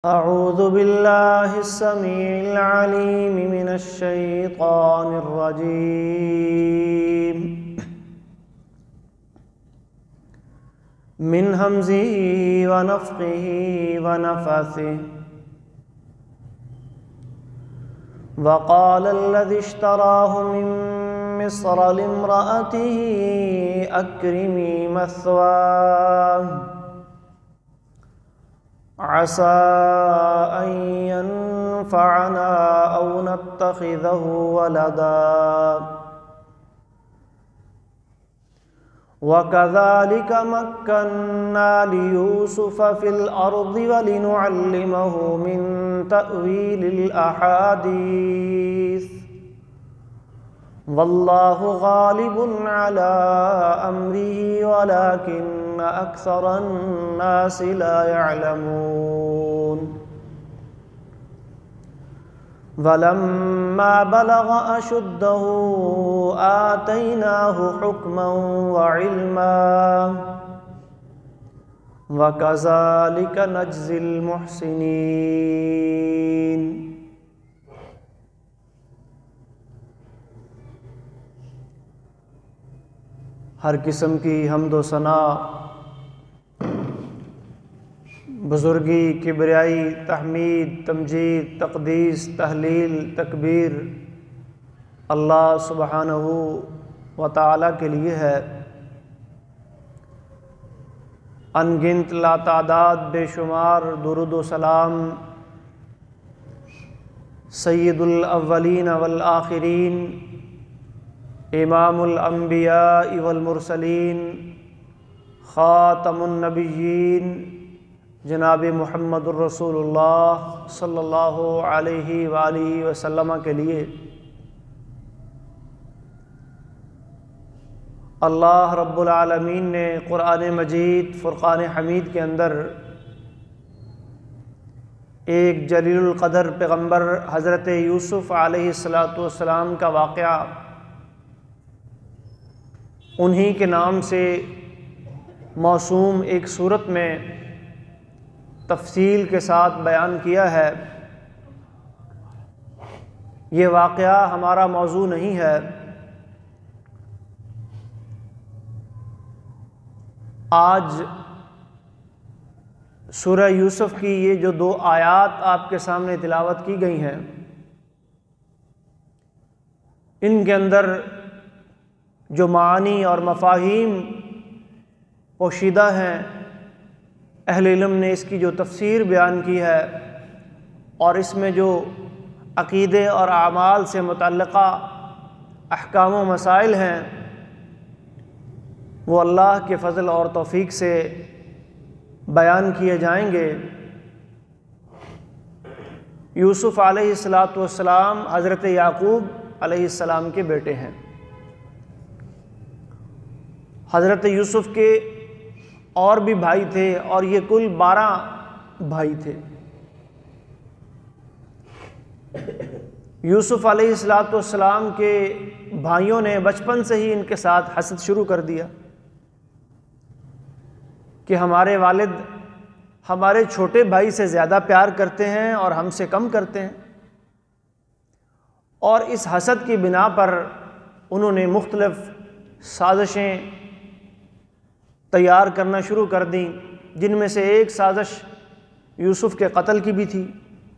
अऊज़ु बिल्लाहिस्समीइल अलीम मिनश शैतानिर रजीम मिन हमज़िही व नफ़्ख़िही व नफ़्सिही व क़ालल्लज़ी इश्तराहु मिन मिस्र लिम्रअतिही अक्रिमी मस्वाह असा अन यन्फ़अना औ नत्तख़िज़हु वलदा वकज़ालिक मक्कन्ना लियूसुफ़ फ़िल अर्ज़ि वलिनुअल्लिमहु मिन तअवीलिल अहादीस वल्लाहु गालिबुन अला अम्रिही वलाकिन्न अक्सरन नासि ला यअलमून वलम्मा बलग अशुद्धहु आतैनाहु हुक्मन व इल्मा वकज़ालिक नज्ज़िल मुहसिनीन। हर किस्म की हम्द व सना, बुज़ुर्गी, किबरियाई, तहमीद, तमजीद, तक़दीस, तहलील, तकबीर अल्लाह सुब्हानहू व तआला के लिए है। अनगिनत लातादाद बेशुमार दुरूद व सलाम सय्यदुल अव्वलीन वल आखिरीन, इमामुल अंबिया वल मुरसलीन, ख़ातमुन नबिय्यीन जनाब मुहम्मदुर रसूलुल्लाह सल्लल्लाहु अलैहि वालिहि वसल्लम के लिए अल्लाह रब्बुल आलमीन ने क़ुरान मजीद फ़ुरक़ान हमीद के अंदर एक जलीलुल क़दर पैगम्बर हज़रत यूसुफ़ अलैहिस्सलातु वस्सलाम का वाक़या उन्हीं के नाम से मौसूम एक सूरत में तफ़सील के साथ बयान किया है। ये वाक़या हमारा मौजू नहीं है। आज सूरह यूसुफ़ की ये जो दो आयात आपके सामने तिलावत की गई हैं, इनके अंदर जो मानी और मफ़ाहीम पोशीदा हैं, अहले इल्म ने इसकी जो तफ़सीर बयान की है और इसमें जो अक़ीदे और आमाल से मुतल्लिक़ा अहकाम व मसाइल हैं, वो अल्लाह के फ़ज़ल और तौफ़ीक़ से बयान किए जाएंगे। यूसुफ़ अलैहिस्सलातु वस्सलाम हज़रत याक़ूब अलैहिस्सलाम के बेटे हैं। हज़रत यूसुफ़ के और भी भाई थे और ये कुल 12 भाई थे। यूसुफ़ अलैहिस्सलातु वस्सलाम के भाइयों ने बचपन से ही इनके साथ हसद शुरू कर दिया कि हमारे वालिद हमारे छोटे भाई से ज़्यादा प्यार करते हैं और हमसे कम करते हैं। और इस हसद की बिना पर उन्होंने मुख्तलिफ़ साजिशें तैयार करना शुरू कर दी, जिनमें से एक साजिश यूसुफ़ के कत्ल की भी थी।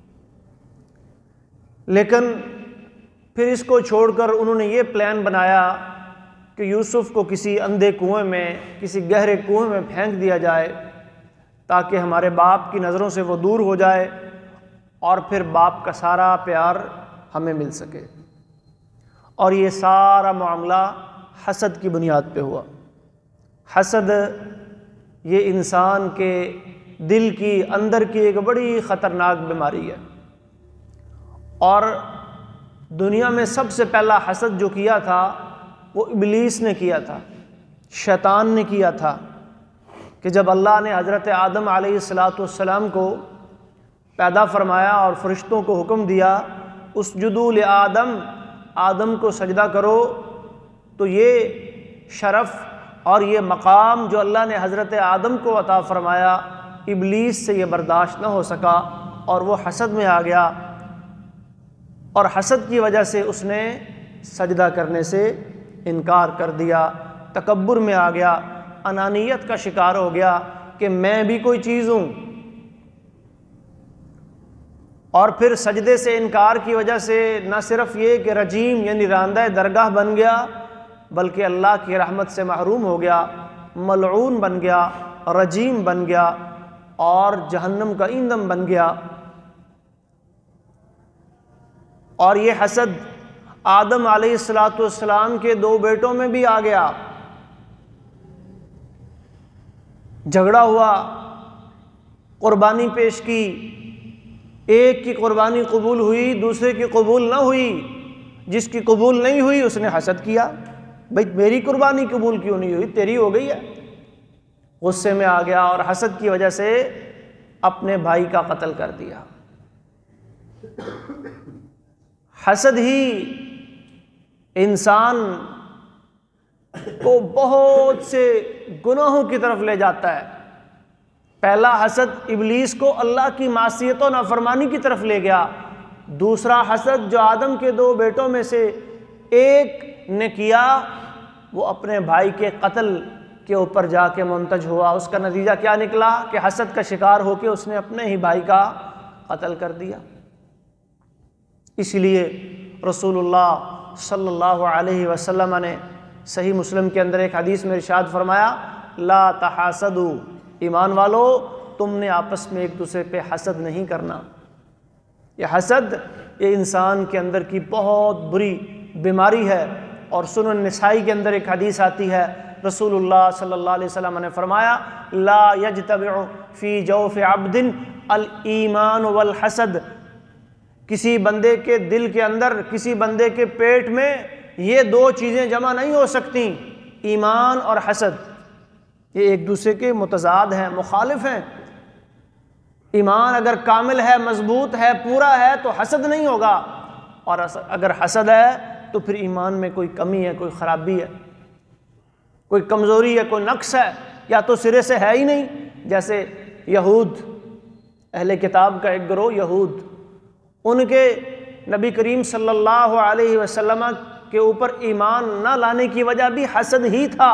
लेकिन फिर इसको छोड़कर उन्होंने ये प्लान बनाया कि यूसुफ़ को किसी अंधे कुएं में, किसी गहरे कुएं में फेंक दिया जाए ताकि हमारे बाप की नज़रों से वो दूर हो जाए और फिर बाप का सारा प्यार हमें मिल सके। और ये सारा मामला हसद की बुनियाद पे हुआ। हसद ये इंसान के दिल की अंदर की एक बड़ी ख़तरनाक बीमारी है। और दुनिया में सबसे पहला हसद जो किया था वो इब्लीस ने किया था, शैतान ने किया था। कि जब अल्लाह ने हज़रत आदम अलैहिस्सलातु वस्सलाम को पैदा फरमाया और फ़रिश्तों को हुक्म दिया उसजुदू ले आदम को सजदा करो, तो ये शरफ़ और ये मकाम जो अल्लाह ने हज़रत आदम को अता फ़रमाया, इब्लीस से ये बर्दाश्त न हो सका और वो हसद में आ गया, और हसद की वजह से उसने सजदा करने से इनकार कर दिया, तकब्बुर में आ गया, अनानियत का शिकार हो गया कि मैं भी कोई चीज़ हूँ। और फिर सजदे से इनकार की वजह से न सिर्फ ये कि रजीम यानी रांदा दरगाह बन गया, बल्कि अल्लाह की रहमत से महरूम हो गया, मलऊन बन गया, रजीम बन गया और जहन्नम का ईंधन बन गया। और ये हसद आदम अलैहिस्सलाम के 2 बेटों में भी आ गया। झगड़ा हुआ, कुर्बानी पेश की, एक की कुर्बानी कबूल हुई, दूसरे की कबूल ना हुई। जिसकी कबूल नहीं हुई उसने हसद किया, भाई मेरी कुर्बानी कबूल क्यों नहीं हुई, तेरी हो गई है। गुस्से में आ गया और हसद की वजह से अपने भाई का कत्ल कर दिया। हसद ही इंसान को बहुत से गुनाहों की तरफ ले जाता है। पहला हसद इब्लीस को अल्लाह की मासियत और नाफरमानी की तरफ ले गया। दूसरा हसद जो आदम के 2 बेटों में से एक ने किया, वो अपने भाई के कत्ल के ऊपर जाके मुंतज हुआ। उसका नतीजा क्या निकला कि हसद का शिकार होकर उसने अपने ही भाई का कत्ल कर दिया। इसलिए रसूलुल्लाह सल्लल्लाहु अलैहि वसल्लम ने सही मुस्लिम के अंदर एक हदीस में इरशाद फरमाया, ला तहासदू, ईमान वालो तुमने आपस में एक दूसरे पे हसद नहीं करना। ये हसद ये इंसान के अंदर की बहुत बुरी बीमारी है। और सुनन निसाई के अंदर एक हदीस आती है, रसूलुल्लाह सल्लल्लाहु अलैहि वसल्लम ने फरमाया, ला यजतबिउ फी जौफ़ि अब्दिन अल ईमान वल हसद, किसी बंदे के दिल के अंदर, किसी बंदे के पेट में ये 2 चीज़ें जमा नहीं हो सकती, ईमान और हसद। ये एक दूसरे के मुतज़ाद हैं, मुखालिफ हैं। ईमान अगर कामिल है, मजबूत है, पूरा है तो हसद नहीं होगा, और अगर हसद है तो फिर ईमान में कोई कमी है, कोई ख़राबी है, कोई कमज़ोरी है, कोई नक्स है, या तो सिरे से है ही नहीं। जैसे यहूद, अहले किताब का एक गिरोह यहूद, उनके नबी करीम सल्लल्लाहु अलैहि वसल्लम के ऊपर ईमान न लाने की वजह भी हसद ही था।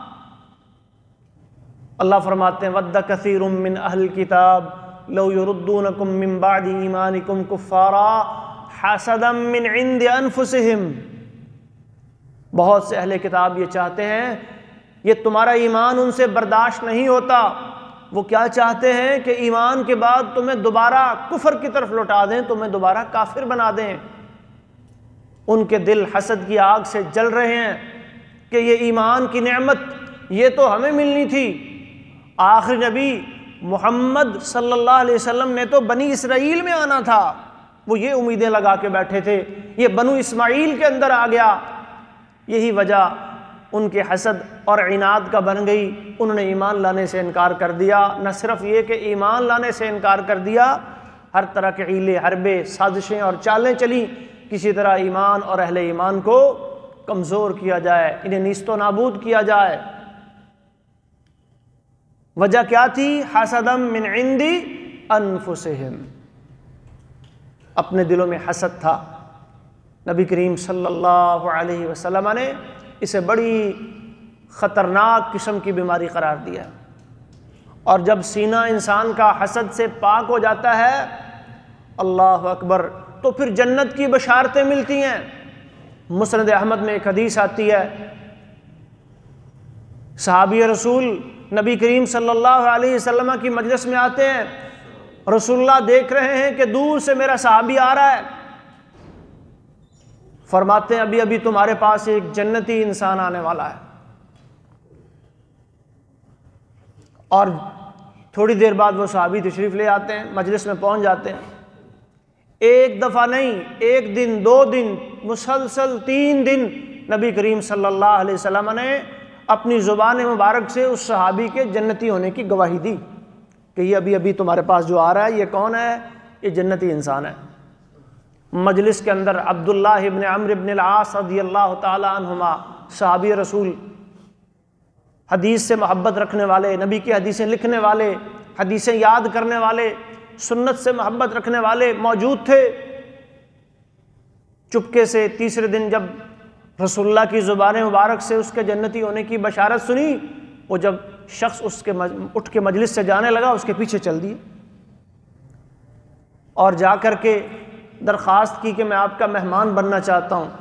अल्लाह फरमाते हैं, वद्द कसीरुम मिन अहल किताब लौ युरुद्दूनकुम मिन बादि ईमानिकुम कुफ्फारा हसदम मिन इंदि अनफुसिहिम। बहुत से अहले किताब ये चाहते हैं, ये तुम्हारा ईमान उनसे बर्दाश्त नहीं होता, वो क्या चाहते हैं कि ईमान के बाद तुम्हें दोबारा कुफर की तरफ लौटा दें, तुम्हें दोबारा काफिर बना दें। उनके दिल हसद की आग से जल रहे हैं कि ये ईमान की नेमत ये तो हमें मिलनी थी। आखिरी नबी मोहम्मद सल्लल्लाहु अलैहि वसल्लम ने तो बनी इसराइल में आना था, वो ये उम्मीदें लगा के बैठे थे, ये बनु इस्माइल के अंदर आ गया। यही वजह उनके हसद और इनाद का बन गई। उन्होंने ईमान लाने से इनकार कर दिया। न सिर्फ ये कि ईमान लाने से इनकार कर दिया, हर तरह के हीले हरबे, साजिशें और चालें चली, किसी तरह ईमान और अहले ईमान को कमज़ोर किया जाए, इन्हें नीस्तो नाबूद किया जाए। वजह क्या थी? हसदम मिन इंदी अनफुसिहिम, अपने दिलों में हसद था। नबी करीम सल्लल्लाहु अलैहि वसल्लम ने इसे बड़ी ख़तरनाक किस्म की बीमारी करार दिया। और जब सीना इंसान का हसद से पाक हो जाता है, अल्लाह अकबर, तो फिर जन्नत की बशारतें मिलती हैं। मुस्नद अहमद में एक हदीस आती है, सहाबी रसूल नबी करीम सल्लल्लाहु अलैहि वसल्लम की मजलिस में आते हैं, रसूलुल्लाह देख रहे हैं कि दूर से मेरा सहाबी आ रहा है, फरमाते हैं अभी अभी तुम्हारे पास एक जन्नती इंसान आने वाला है। और थोड़ी देर बाद वो सहाबी तशरीफ़ ले आते हैं, मजलिस में पहुंच जाते हैं। एक दफ़ा नहीं, एक दिन, 2 दिन, मुसलसल 3 दिन नबी करीम सल्लल्लाहु अलैहि वसल्लम ने अपनी ज़ुबान मुबारक से उस सहाबी के जन्नती होने की गवाही दी कि ये अभी अभी तुम्हारे पास जो आ रहा है, ये कौन है? ये जन्नती इंसान है। मजलिस के अंदर अब्दुल्लाह इब्न अम्र इब्न अल-आस रज़ियल्लाहु ताला अन्हुमा, सहाबी रसूल, हदीस से मोहब्बत रखने वाले, नबी की हदीसें लिखने वाले, हदीसें याद करने वाले, सुन्नत से मोहब्बत रखने वाले मौजूद थे। चुपके से तीसरे दिन जब रसूलुल्लाह की ज़ुबान मुबारक से उसके जन्नती होने की बशारत सुनी, वो जब शख्स उसके उठ के मजलिस से जाने लगा, उसके पीछे चल दिए और जा कर के दरख्वास्त की कि मैं आपका मेहमान बनना चाहता हूँ,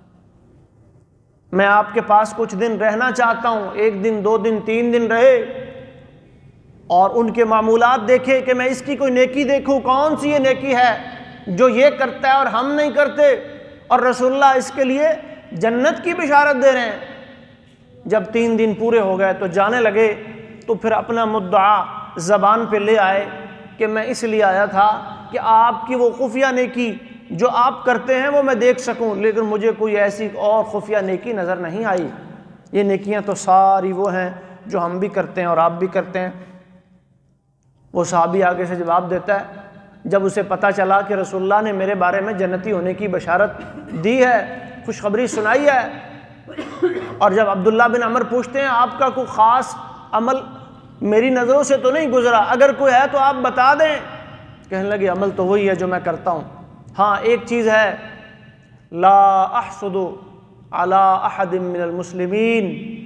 मैं आपके पास कुछ दिन रहना चाहता हूँ, 1 दिन 2 दिन 3 दिन रहे और उनके मामूलात देखे कि मैं इसकी कोई नेकी देखूँ, कौन सी ये नेकी है जो ये करता है और हम नहीं करते, और रसूलुल्लाह इसके लिए जन्नत की बिशारत दे रहे हैं। जब 3 दिन पूरे हो गए तो जाने लगे, तो फिर अपना मुद्दा ज़बान पे ले आए कि मैं इसलिए आया था कि आपकी वो खुफिया नेकी जो आप करते हैं वो मैं देख सकूं, लेकिन मुझे कोई ऐसी और खुफिया नेकी नज़र नहीं आई। ये नेकियां तो सारी वो हैं जो हम भी करते हैं और आप भी करते हैं। वो सहाबी आगे से जवाब देता है, जब उसे पता चला कि रसूलुल्लाह ने मेरे बारे में जन्नती होने की बशारत दी है, खुशखबरी सुनाई है, और जब अब्दुल्ला बिन अमर पूछते हैं आपका कोई ख़ास अमल मेरी नज़रों से तो नहीं गुजरा, अगर कोई है तो आप बता दें। कहने लगे अमल तो वही है जो मैं करता हूँ, हाँ एक चीज़ है, ला अहसुदु अला अहदिम मिनल मुस्लिमीन,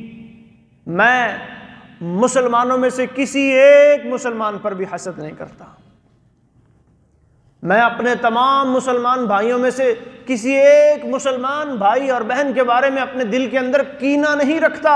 मैं मुसलमानों में से किसी एक मुसलमान पर भी हसद नहीं करता, मैं अपने तमाम मुसलमान भाइयों में से किसी एक मुसलमान भाई और बहन के बारे में अपने दिल के अंदर कीना नहीं रखता।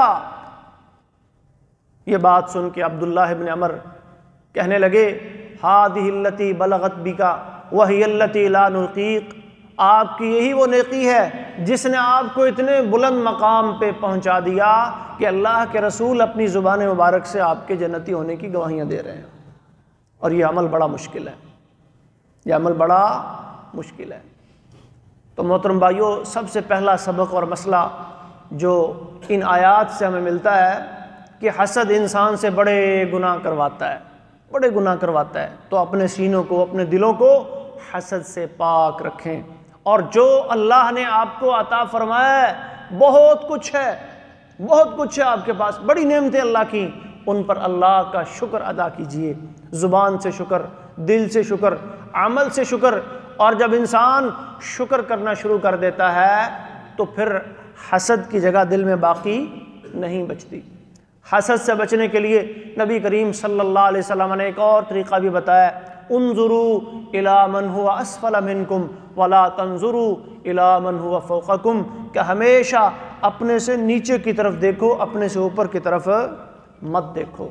ये बात सुन के अब्दुल्लाह इब्न अमर कहने लगे, हादिहिल्लती बलगत बिका वहियल्लती ला नुतीक, आपकी यही वो नेकी है जिसने आपको इतने बुलंद मकाम पे पहुंचा दिया कि अल्लाह के रसूल अपनी ज़ुबान मुबारक से आपके जन्नती होने की गवाहियाँ दे रहे हैं। और ये अमल बड़ा मुश्किल है, ये अमल बड़ा मुश्किल है। तो मोहतरम भाइयों, सबसे पहला सबक और मसला जो इन आयात से हमें मिलता है कि हसद इंसान से बड़े गुनाह करवाता है, बड़े गुनाह करवाता है। तो अपने सीनों को, अपने दिलों को हसद से पाक रखें, और जो अल्लाह ने आपको अता फरमाया है, बहुत कुछ है, बहुत कुछ है आपके पास, बड़ी नेमतें अल्लाह की, उन पर अल्लाह का शुक्र अदा कीजिए, ज़ुबान से शुक्र, दिल से शुक्र, अमल से शुक्र। और जब इंसान शुक्र करना शुरू कर देता है तो फिर हसद की जगह दिल में बाकी नहीं बचती। हसद से बचने के लिए नबी करीम सल्लल्लाहु अलैहि वसल्लम ने एक और तरीक़ा भी बताया, उन्जुरू इला मन हुवा अस्फल मिनकुम वला तंजुरू इला मन हुवा फौक़कुम, कि हमेशा अपने से नीचे की तरफ देखो, अपने से ऊपर की तरफ मत देखो।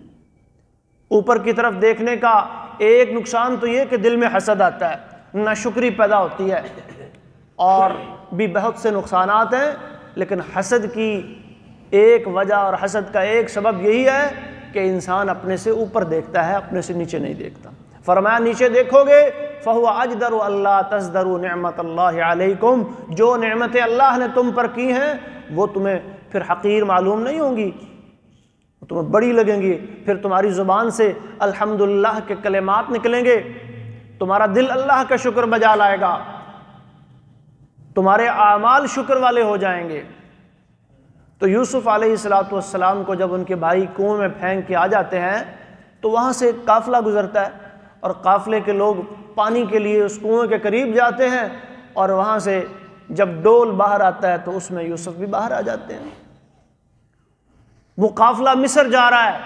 ऊपर की तरफ देखने का एक नुकसान तो ये कि दिल में हसद आता है, नाशुक्री पैदा होती है, और भी बहुत से नुकसानात हैं। लेकिन हसद की एक वजह और हसद का एक सबब यही है कि इंसान अपने से ऊपर देखता है, अपने से नीचे नहीं देखता। फरमाया नीचे देखोगे फ़हुवा अजदरु अल्लाह तज़दरु निअमतल्लाहि अलैकुम, जो नेमतें अल्लाह ने तुम पर की हैं वो तुम्हें फिर हकीर मालूम नहीं होंगी, तुम्हें बड़ी लगेंगी। फिर तुम्हारी ज़ुबान से अल्हम्दुलिल्लाह के कलिमात निकलेंगे, तुम्हारा दिल अल्लाह का शुक्र बजा लाएगा, तुम्हारे आमाल शुक्र वाले हो जाएंगे। तो यूसुफ अलैहिस्सलातु वस्सलाम को जब उनके भाई कुएं में फेंक के आ जाते हैं तो वहाँ से एक काफ़िला गुजरता है, और काफ़िले के लोग पानी के लिए उस कुएं के करीब जाते हैं, और वहाँ से जब डोल बाहर आता है तो उसमें यूसुफ भी बाहर आ जाते हैं। वो काफ़िला मिस्र जा रहा है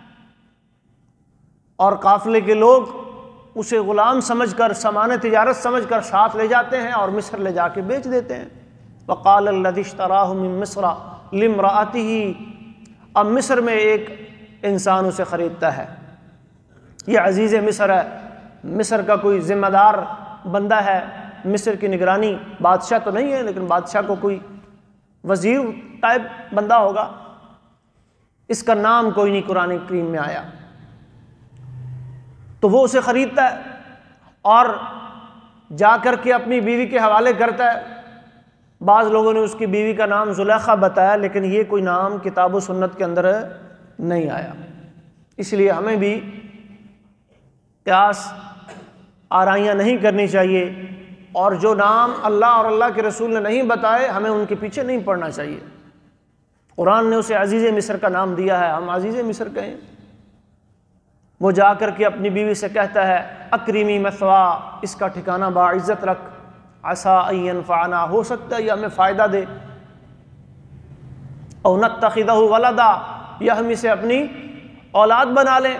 और काफ़िले के लोग उसे ग़ुलाम समझकर, सामान तिजारत समझकर साथ ले जाते हैं और मिस्र ले जाके बेच देते हैं। वक़ाल अल्लज़ी इश्तराहु मिन मिस्र लिम्रअतिही, अब मिस्र में एक इंसान उसे ख़रीदता है, ये अजीज़ मिस्र है, मिस्र का कोई ज़िम्मेदार बंदा है, मिस्र की निगरानी, बादशाह तो नहीं है लेकिन बादशाह को कोई वज़ीर टाइप बंदा होगा, इसका नाम कोई नहीं कुरान करीम में आया। तो वो उसे ख़रीदता है और जा कर के अपनी बीवी के हवाले करता है। बाज़ लोगों ने उसकी बीवी का नाम ज़ुलेखा बताया, लेकिन ये कोई नाम किताब व सुन्नत के अंदर नहीं आया। इसलिए हमें भी क़यास आराइयाँ नहीं करनी चाहिए, और जो नाम अल्लाह और अल्लाह के रसूल ने नहीं बताए हमें उनके पीछे नहीं पड़ना चाहिए। कुरान ने उसे अजीज़ मिस्र का नाम दिया है, हम अजीज़ मिस्र कहें। वो जाकर के अपनी बीवी से कहता है अक्रीमी मसवा, इसका ठिकाना बाइज्जत रख, असा अय्यनफ़अना, हो सकता है यह हमें फ़ायदा दे, औ नत्तखिदहु वलदा, या हम इसे अपनी औलाद बना लें।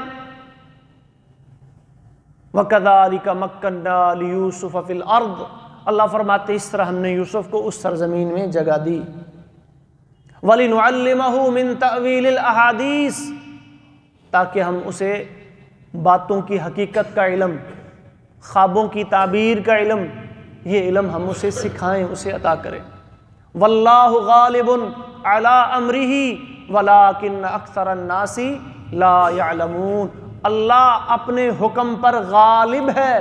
वकज़ालिका मक्कन्ना लियूसुफ़ फ़िल अर्द, अल्लाह फरमाते इस तरह हमने यूसुफ को उस सरजमीन में जगह दी। वलिनुअल्लिमहु मिन तअवीलिल अहादीस, ताकि हम उसे बातों की हकीकत का इल्म, ख्वाबों की ताबीर का इल्म, ये इल्म हम उसे सिखाएं, उसे अता करें। वल्लाहु गालिबुन अला अमरिही वलाकिन अक्सरन नासी ला यअलमून, अल्लाह अपने हुक्म पर गालिब है।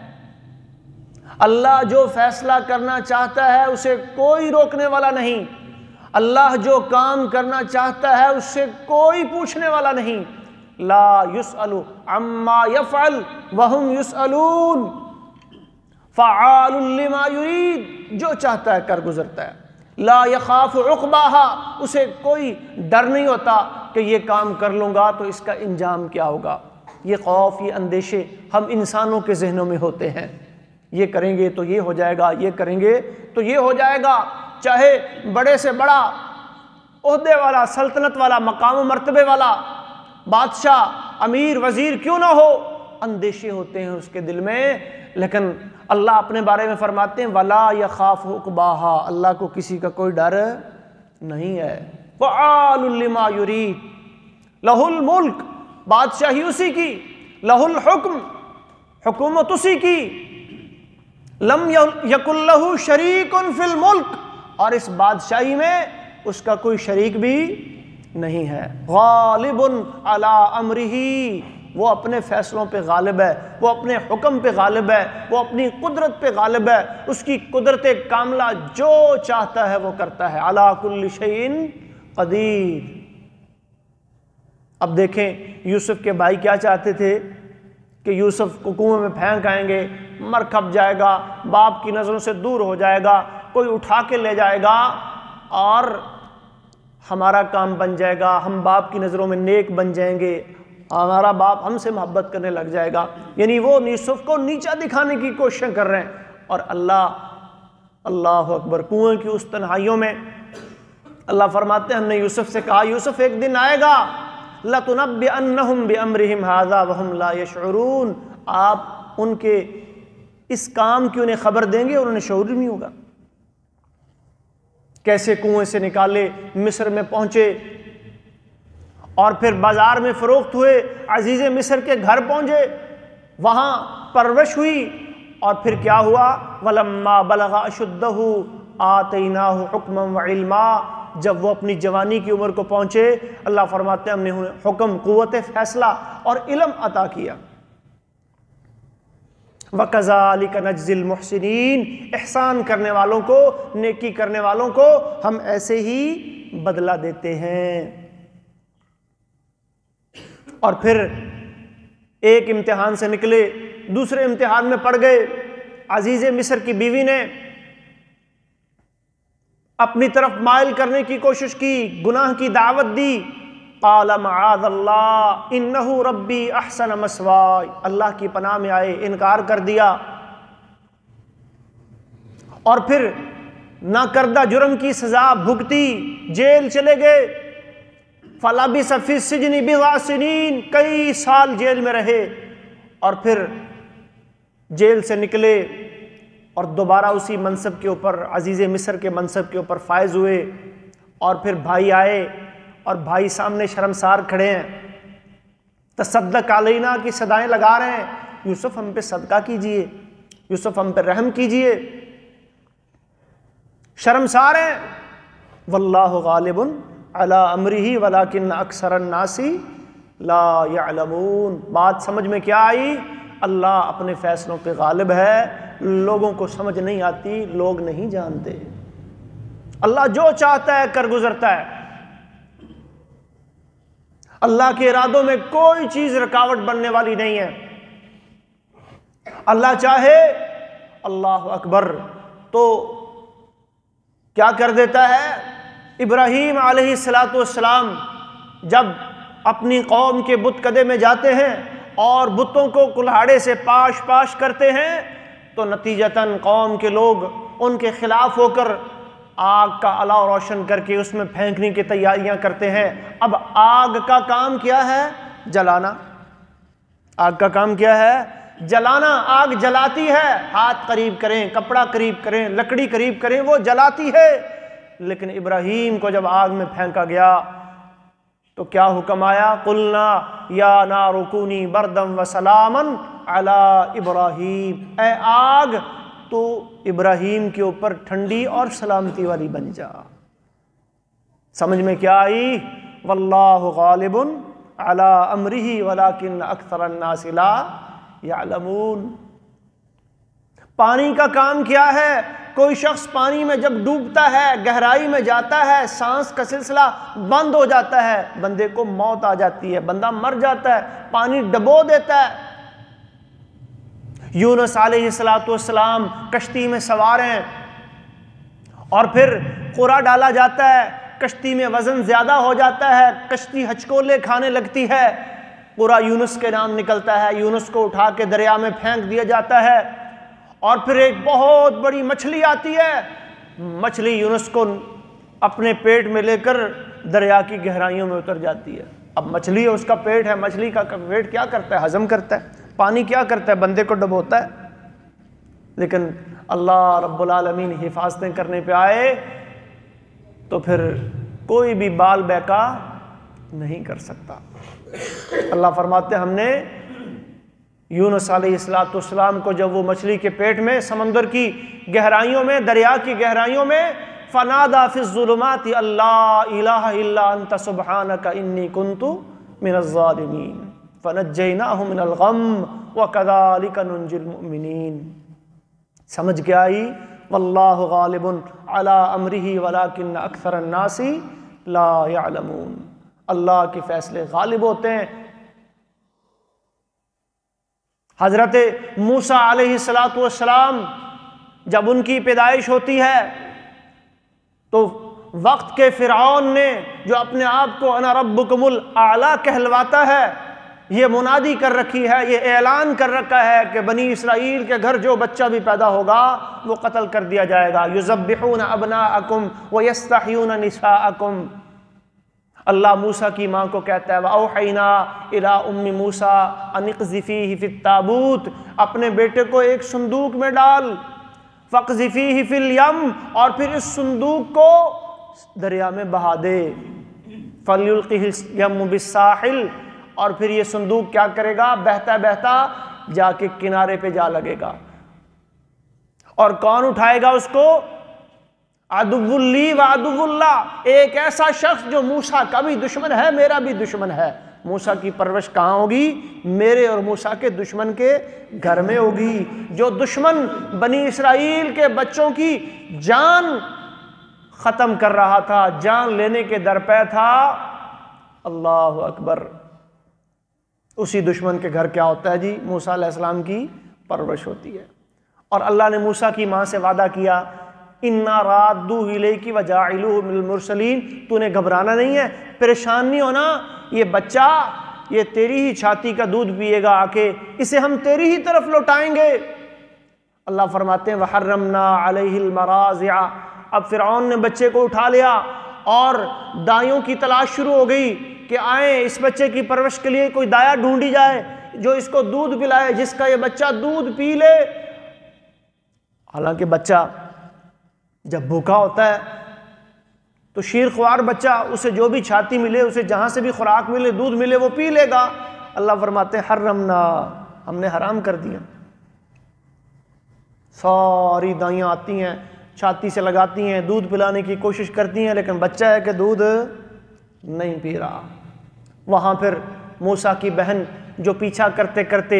अल्लाह जो फैसला करना चाहता है उसे कोई रोकने वाला नहीं, अल्लाह जो काम करना चाहता है उससे कोई पूछने वाला नहीं। ला युसअलु अम्मा यफ़अल वहुम युसअलून, फ़अालुन लिमा युरीद, जो चाहता है कर गुजरता है। ला यखाफ़ु उक़बाहा, उसे कोई डर नहीं होता कि ये काम कर लूँगा तो इसका इंजाम क्या होगा। ये खौफ, ये अंदेशे हम इंसानों के जहनों में होते हैं, ये करेंगे तो ये हो जाएगा, ये करेंगे तो ये हो जाएगा। चाहे बड़े से बड़ा ओहदे वाला, सल्तनत वाला, मकाम मर्तबे वाला बादशाह, अमीर, वजीर क्यों ना हो, अंदेशे होते हैं उसके दिल में। लेकिन अल्लाह अपने बारे में फरमाते हैं वला यखाफ़ु उक़बाहा, अल्लाह को किसी का कोई डर नहीं है। फ़अालुन लिमा युरीद, लहुल मुल्क, बादशाही उसी की, लहुल हुक्म, हुकूमत उसी की, लम यकुल लहू शरीकुन फिल मुल्क, और इस बादशाही में उसका कोई शरीक भी नहीं है। गालिबुन अला अमरिही, वो अपने फैसलों पे गालिब है, वो अपने हुक्म पे गालिब है, वो अपनी कुदरत पे गालिब है। उसकी कुदरत कामला जो चाहता है वो करता है। अला कुल्लि शैइन कदीर। अब देखें यूसुफ के भाई क्या चाहते थे कि यूसुफ को कुएं में फेंक आएंगे, मर खप जाएगा, बाप की नज़रों से दूर हो जाएगा, कोई उठा के ले जाएगा और हमारा काम बन जाएगा, हम बाप की नज़रों में नेक बन जाएंगे, हमारा बाप हमसे मोहब्बत करने लग जाएगा। यानी वो यूसुफ को नीचा दिखाने की कोशिश कर रहे हैं। और अल्लाह अकबर, कुएं की उस तन्हाइयों में अल्लाह फरमाते हैं हमने यूसुफ से कहा यूसुफ एक दिन आएगा, लतुनब्बिअन्नहुम बिअम्रिहिम हाज़ा वहुम ला यशऊरून, आप उनके इस काम की उन्हें खबर देंगे और उन्हें शऊर नहीं होगा। कैसे कुएं से निकाले, मिस्र में पहुंचे और फिर बाजार में फरोख्त हुए, अजीज़े मिस्र के घर पहुंचे, वहां परवरिश हुई और फिर क्या हुआ, वलम्मा बलगा अशुद्धहु आतैनाहु हुक्मन व इल्मा, जब वो अपनी जवानी की उम्र को पहुंचे अल्लाह फरमाते हैं हमने उन्हें हुक्म, कुव्वत फैसला और इल्म अता किया। वकज़ालिका नज्ज़िल मुहसिनीन, एहसान करने वालों को, नेकी करने वालों को हम ऐसे ही बदला देते हैं। और फिर एक इम्तिहान से निकले, दूसरे इम्तिहान में पड़ गए। अजीज़े मिस्र की बीवी ने अपनी तरफ माइल करने की कोशिश की, गुनाह की दावत दी। क़ाल मआज़ल्लाह इन्नहु रब्बी अहसन मस्वाय, अल्लाह की पनाह में आए, इनकार कर दिया। और फिर नाकर्दा जुर्म की सजा भुगती, जेल चले गए। फलबिस फ़ी सिजनि बिज़अ सिनीन, कई साल जेल में रहे। और फिर जेल से निकले और दोबारा उसी मनसब के ऊपर, अजीज़े मिस्र के मनसब के ऊपर फायज हुए। और फिर भाई आए और भाई सामने शर्मसार खड़े हैं, तसद्दक़ अलैना की सदाएं लगा रहे हैं, यूसुफ हम पे सदका कीजिए, यूसुफ हम पे रहम कीजिए। शर्मसार हैं। वल्लाहु गालिबुन अला अमरिही वलाकिन अक्सरन नासी ला यअलमून। बात समझ में क्या आई? अल्लाह अपने फैसलों पे गालिब है, लोगों को समझ नहीं आती, लोग नहीं जानते। अल्लाह जो चाहता है कर गुजरता है। अल्लाह के इरादों में कोई चीज रुकावट बनने वाली नहीं है। अल्लाह चाहे, अल्लाह अकबर, तो क्या कर देता है। इब्राहीम अलैहिस्सलातु वस्सलाम जब अपनी कौम के बुत कदे में जाते हैं, और बुतों को कुल्हाड़े से पाश पाश करते हैं, तो नतीजतन कौम के लोग उनके खिलाफ होकर आग का अलाव रोशन करके उसमें फेंकने की तैयारियां करते हैं। अब आग का काम क्या है? जलाना। आग का काम क्या है? जलाना। आग जलाती है, हाथ करीब करें, कपड़ा करीब करें, लकड़ी करीब करें, वो जलाती है। लेकिन इब्राहीम को जब आग में फेंका गया तो क्या हुक्म आया? कुलना या नारु कूनी बरदम व सलामन अला इब्राहीम, ए आग तो इब्राहीम के ऊपर ठंडी और सलामती वाली बन जा। समझ में क्या आई? वल्लाहु गालिबुन अला अमरिही वलाकिन अक्सरन नास ला यअलमून। पानी का काम क्या है? कोई शख्स पानी में जब डूबता है, गहराई में जाता है, सांस का सिलसिला बंद हो जाता है, बंदे को मौत आ जाती है, बंदा मर जाता है, पानी डबो देता है। यूनुस अलैहिस्सलाम कश्ती में सवार हैं और फिर कुरा डाला जाता है, कश्ती में वजन ज्यादा हो जाता है, कश्ती हचकोले खाने लगती है, कुरा यूनुस के नाम निकलता है, यूनुस को उठा के दरिया में फेंक दिया जाता है और फिर एक बहुत बड़ी मछली आती है, मछली यूनुस को अपने पेट में लेकर दरिया की गहराइयों में उतर जाती है। अब मछली है, उसका पेट है, मछली का पेट क्या करता है? हजम करता है। पानी क्या करता है? बंदे को डुबोता है। लेकिन अल्लाह रब्बुल आलमीन हिफाजतें करने पे आए तो फिर कोई भी बाल बैका नहीं कर सकता। अल्लाह फरमाते हमने यूनुस अलैहिस्सलाम को जब वो मछली के पेट में, समंदर की गहराइयों में, दरिया की गहराइयों में, फनादा फिज़्ज़ुलुमाति अल्ला इलाहा इल्ला अंता सुब्हानका इन्नी कुन्तु मिनज़ ज़ालिमीन फनज्जयनाहु मिनल गम व कज़ालिका नुंजिल मुमिनीन। समझ क्या आई? वल्लाहु गालिबुन अला अमरिही वलाकिन अक्सरन नासी ला यअलमून। अल्लाह के फैसले गालिब होते हैं। हजरत मूसा अलैहिस्सलातु वस्सलाम जब उनकी पैदाइश होती है तो वक्त के फिरौन ने, जो अपने आप को अना रब्बुकुमुल आला कहलवाता है, ये मुनादी कर रखी है, ये ऐलान कर रखा है कि बनी इसराइल के घर जो बच्चा भी पैदा होगा वो कत्ल कर दिया जाएगा। युज़ब्बिहूना अबनाअकुम व यस्तहयूना निसाअकुम। अल्लाह मूसा की माँ को कहता है वअौहैना इला उम्मी मूसा अनिक़ज़िफ़ीहि फ़ित्ताबूत, अपने बेटे को एक संदूक में डाल, फ़क़ज़िफ़ीहि फ़िल यम, और फिर इस संदूक को दरिया में बहा दे, फ़लयुल्क़िहिल यम्मु बिस्साहिल, और फिर ये संदूक क्या करेगा? बहता बहता जाके किनारे पे जा लगेगा। और कौन उठाएगा उसको? अदुव्वुल्ली व अदुव्वुल्लाह, एक ऐसा शख्स जो मूसा का भी दुश्मन है, मेरा भी दुश्मन है। मूसा की परवरिश कहाँ होगी? मेरे और मूसा के दुश्मन के घर में होगी। जो दुश्मन बनी इसराइल के बच्चों की जान खत्म कर रहा था, जान लेने के दर पे था, अल्लाह अकबर, उसी दुश्मन के घर क्या होता है जी? मूसा अलैहिस्सलाम की परवरिश होती है। और अल्लाह ने मूसा की माँ से वादा किया, इन्ना राद्दू इलैकी व जाइलूहु मिनल मुरसलीन, तूने घबराना नहीं है, परेशान नहीं होना, ये बच्चा ये तेरी ही छाती का दूध पिएगा आके, इसे हम तेरी ही तरफ लौटाएंगे। अल्लाह फरमाते हैं वहर्रमना अलैहिल मराज़िअ, अब फिरौन ने बच्चे को उठा लिया और दाइयों की तलाश शुरू हो गई कि आए इस बच्चे की परवरिश के लिए कोई दाया ढूंढी जाए जो इसको दूध पिलाए, जिसका ये बच्चा दूध पी ले। हालांकि बच्चा जब भूखा होता है तो शीरख्वार बच्चा, उसे जो भी छाती मिले, उसे जहां से भी खुराक मिले, दूध मिले, वो पी लेगा। अल्लाह फरमाते हैं हर्रमना, हमने हराम कर दिया। सारी दाइयां आती हैं, छाती से लगाती हैं, दूध पिलाने की कोशिश करती हैं, लेकिन बच्चा है कि दूध नहीं पी रहा। वहां फिर मूसा की बहन जो पीछा करते करते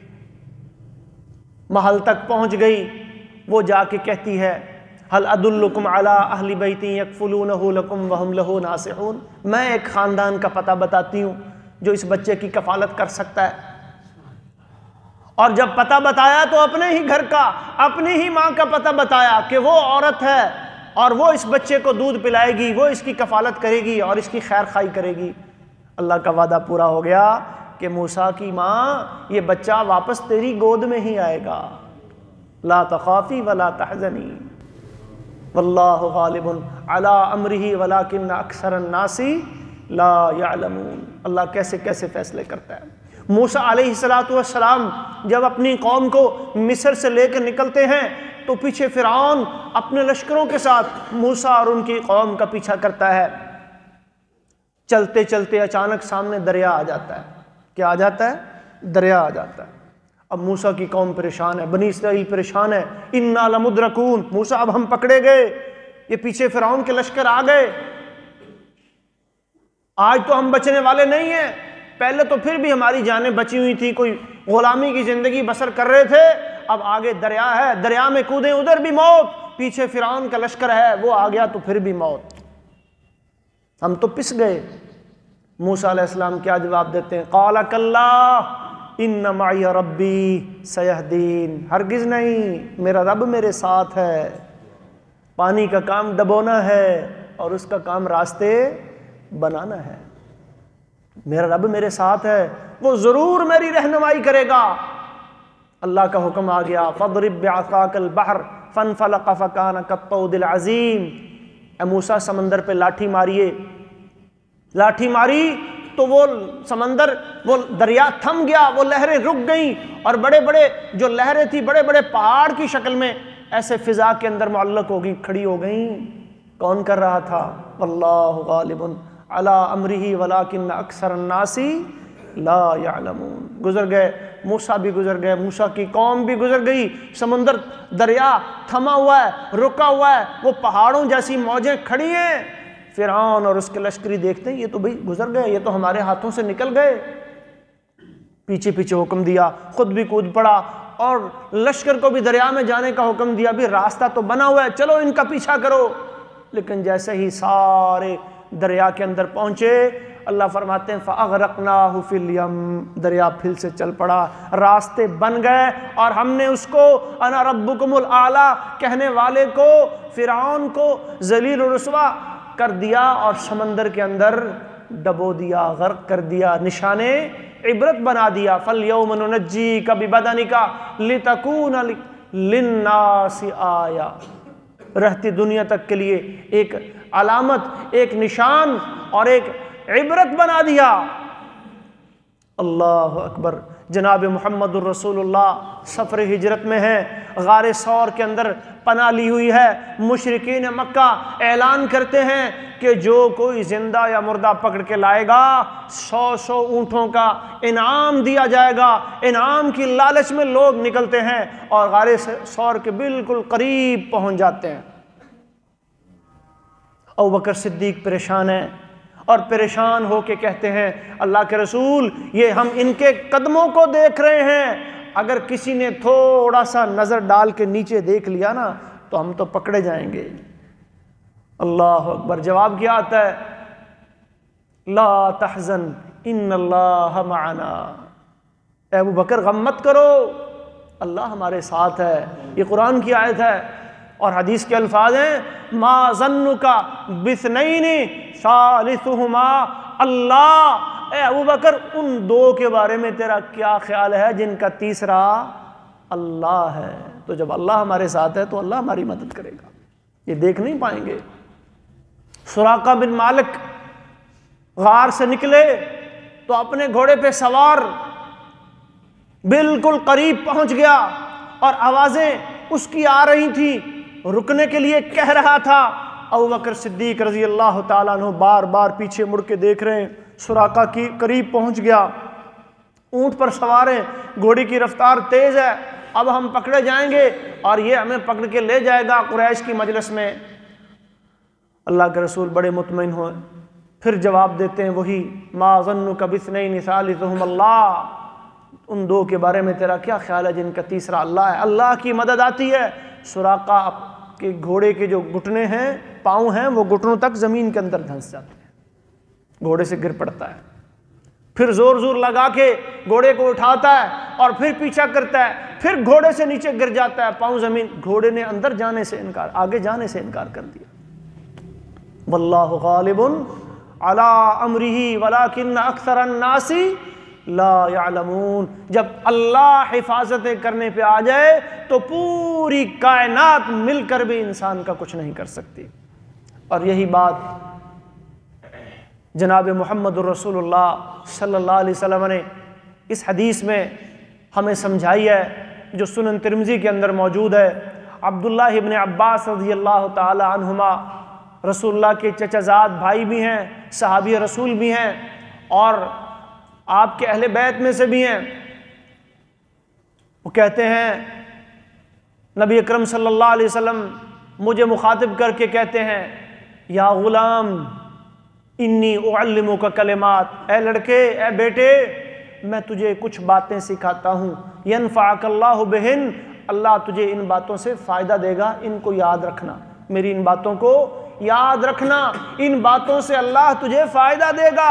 महल तक पहुंच गई, वो जाके कहती है हल अदुल्लुकुम अला अहली बैती यकफुलूनहु लकुम वहुम लहु नासिहून, मैं एक ख़ानदान का पता बताती हूँ जो इस बच्चे की कफालत कर सकता है। और जब पता बताया तो अपने ही घर का, अपनी ही माँ का पता बताया कि वो औरत है और वो इस बच्चे को दूध पिलाएगी, वो इसकी कफालत करेगी और इसकी खैर खाई करेगी। अल्लाह का वादा पूरा हो गया। कि मूसा की माँ ये बच्चा वापस तेरी गोद में ही आएगा। ला तखाफी वला तहज़नी वल्लाहु गालिबुन अला अमरिही वलाकिन्न अक्सरन नासी ला यअलमून। अल्लाह कैसे कैसे फैसले करता है। मूसा अलैहिस्सलातु वस्सलाम जब अपनी कौम को मिस्र से लेकर निकलते हैं तो पीछे फिरौन अपने लश्करों के साथ मूसा और उनकी कौम का पीछा करता है। चलते चलते अचानक सामने दरिया आ जाता है। क्या आ जाता है? दरिया आ जाता है। अब मूसा की कौम परेशान है, बनी इसराइल परेशान है। इन्ना लमुद्रकून, मूसा अब हम पकड़े गए, ये पीछे फिरौन के लश्कर आ गए, आज तो हम बचने वाले नहीं हैं। पहले तो फिर भी हमारी जानें बची हुई थी, कोई गुलामी की जिंदगी बसर कर रहे थे, अब आगे दरिया है, दरिया में कूदे उधर भी मौत, पीछे फिरौन का लश्कर है वो आ गया तो फिर भी मौत, हम तो पिस गए। मूसा अलैहिस्सलाम क्या जवाब देते हैं? क़ाला कल्ला इन्ना माई रब्बी सयहदीन, हरगिज़ नहीं, मेरा रब मेरे साथ है। पानी का काम डबोना है और उसका काम रास्ते बनाना है। मेरा रब मेरे साथ है, वो ज़रूर मेरी रहनुमाई करेगा। अल्लाह का हुक्म आ गया, फ़द्रिब बिअसाकल बहर फनफलक़ फ़कान कत्तौदिल अज़ीम। ए मूसा समंदर पे लाठी मारिए। लाठी मारी तो वो समंदर, वो दरिया थम गया, वो लहरें रुक गईं और बड़े बड़े जो लहरें थी बड़े बड़े पहाड़ की शक्ल में ऐसे फिजा के अंदर मुअल्लक़ हो गई, खड़ी हो गईं। कौन कर रहा था? वल्लाहु गालिबुन अला अमरिही वलाकिन्न अक्सरन नासी ला यअलमून। गुजर गए, मूसा भी गुजर गए, मूसा की कौम भी गुजर गई। समंदर दरिया थमा हुआ है, रुका हुआ है, वो पहाड़ों जैसी मौजें खड़ी हैं। फिरौन और उसके लश्करी देखते हैं ये तो भाई गुजर गए, ये तो हमारे हाथों से निकल गए। पीछे पीछे हुक्म दिया, खुद भी कूद पड़ा और लश्कर को भी दरिया में जाने का हुक्म दिया। भी रास्ता तो बना हुआ है, चलो इनका पीछा करो। लेकिन जैसे ही सारे दरिया के अंदर पहुंचे, अल्लाह फरमाते हैं फ़अग़रक़नाहु फ़िल यम, दरिया फिर से चल पड़ा, रास्ते बन गए और हमने उसको अना रब्बुकुमुल आला कहने वाले को, फिरौन को ज़लील और रुस्वा कर दिया और समंदर के अंदर डबो दिया, गर्क कर दिया, निशाने इबरत बना दिया। फल यौम नुनज्जीका बिबदनिका लितकूना लिन्नासि आया, रहती दुनिया तक के लिए एक अलामत, एक निशान और एक इबरत बना दिया। अल्लाह अकबर। जनाब मुहम्मदुर रसूलुल्लाह सफ़र हिजरत में है, गारे सौर के अंदर पनाह ली हुई है। मुशरिकीन मक्का ऐलान करते हैं कि जो कोई जिंदा या मुर्दा पकड़ के लाएगा 100 ऊँटों का इनाम दिया जाएगा। इनाम की लालच में लोग निकलते हैं और गारे सौर के बिल्कुल करीब पहुंच जाते हैं। अबू बकर सिद्दीक परेशान है और परेशान होके कहते हैं अल्लाह के रसूल, ये हम इनके कदमों को देख रहे हैं, अगर किसी ने थोड़ा सा नज़र डाल के नीचे देख लिया ना तो हम तो पकड़े जाएंगे। अल्लाह अकबर। जवाब क्या आता है? ला तहज़न इन्नल्लाह मअना। अबू बकर गम मत करो, अल्लाह हमारे साथ है। ये कुरान की आयत है और हदीस के अल्फाज हैं मा ज़न्नुका बिस्नैनी सालिसुहुमा अल्लाह। ए अबू बकर, उन दो के बारे में तेरा क्या ख्याल है जिनका तीसरा अल्लाह है? तो जब अल्लाह हमारे साथ है तो अल्लाह हमारी मदद करेगा, ये देख नहीं पाएंगे। सुराका बिन मालिक गार से निकले तो अपने घोड़े पे सवार बिल्कुल करीब पहुंच गया और आवाजें उसकी आ रही थी, रुकने के लिए कह रहा था। अबू बकर सिद्दीक रजी अल्लाह ताला अन्हु बार बार पीछे मुड़ के देख रहे हैं। सुराका की करीब पहुंच गया, ऊंट पर सवार हैं, घोड़ी की रफ्तार तेज है, अब हम पकड़े जाएंगे और ये हमें पकड़ के ले जाएगा कुरैश की मजलिस में। अल्लाह के रसूल बड़े मुतमईन हुए, फिर जवाब देते हैं वही मा ज़न्नुका बिस्नैनि सालिसुहुम अल्लाह। उन दो के बारे में तेरा क्या ख्याल है जिनका तीसरा अल्लाह है? अल्लाह की मदद आती है। सुराका के घोड़े के जो घुटने हैं, पाँव हैं, वो घुटनों तक ज़मीन के अंदर धंस जाते हैं, घोड़े से गिर पड़ता है। फिर जोर जोर लगा के घोड़े को उठाता है और फिर पीछा करता है, फिर घोड़े से नीचे गिर जाता है, पाँव ज़मीन। घोड़े ने अंदर जाने से इनकार, आगे जाने से इनकार कर दिया। वल्लाहु गालिबुन अला अमरिही वलाकिन्न अक्सरन नासी ला यअलमून। जब अल्लाह हिफाजतें करने पे आ जाए तो पूरी कायनात मिलकर भी इंसान का कुछ नहीं कर सकती। और यही बात जनाब मुहम्मद रसूलुल्लाह सल्लल्लाहु अलैहि वसल्लम ने इस हदीस में हमें समझाई है, जो सुनन तिरमिज़ी के अंदर मौजूद है। अब्दुल्लाह इब्न अब्बास रज़ियल्लाहु ताला अन्हुमा रसूलुल्लाह के चचाजाद भाई भी हैं, सहाबी रसूल भी हैं और आपके अहले बैत में से भी हैं। वो कहते हैं नबी अकरम सल्लल्लाहु अलैहि वसल्लम मुझे मुखातिब करके कहते हैं, या गुलाम इन्नी उअल्लिमुका कलिमात, ए लड़के, ए बेटे, मैं तुझे कुछ बातें सिखाता हूँ। यनफ़अकल्लाहु बिहिन, अल्लाह तुझे इन बातों से फ़ायदा देगा, इनको याद रखना, मेरी इन बातों को याद रखना, इन बातों से अल्लाह तुझे फ़ायदा देगा।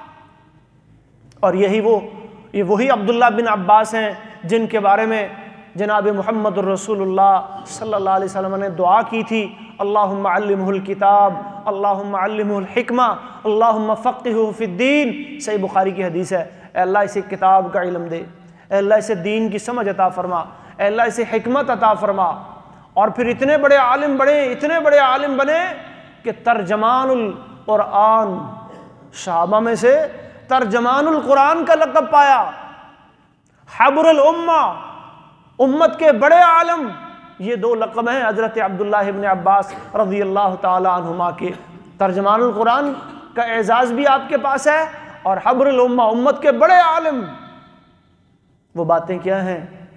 और ये वही अब्दुल्ला बिन अब्बास हैं जिनके बारे में जनाब मुहम्मद रसूलुल्लाह सल्लल्लाहु अलैहि वसल्लम ने दुआ की थी, अल्लाहुम्मा अल्लिमहुल किताब, अल्लाहुम्मा अल्लिमहुल हिकमा, अल्लाहुम्मा फ़क़्क़िहु फ़िद्दीन। सही बुखारी की हदीस है, अल्लाह इसे किताब का इल्म दे, अल्लाह इसे दीन की समझ अता फरमा, अल्लाह इसे हिकमत अता फरमा। और फिर इतने बड़े आलिम बने कि तर्जमानुल कुरान, सहाबा में से तर्जमानुल कुरान का लक़ब पाया। हब्रुल उम्मा, उम्मत के बड़े आलम, ये दो लक़ब हैं हज़रत अब्दुल्ला इब्न अब्बास रज़ियल्लाहु ताला अन्हुमा के। तर्जमानुल कुरान का एजाज़ भी आपके पास है और हब्रुल उम्मा, उम्मत के बड़े आलिम। वो बातें क्या हैं?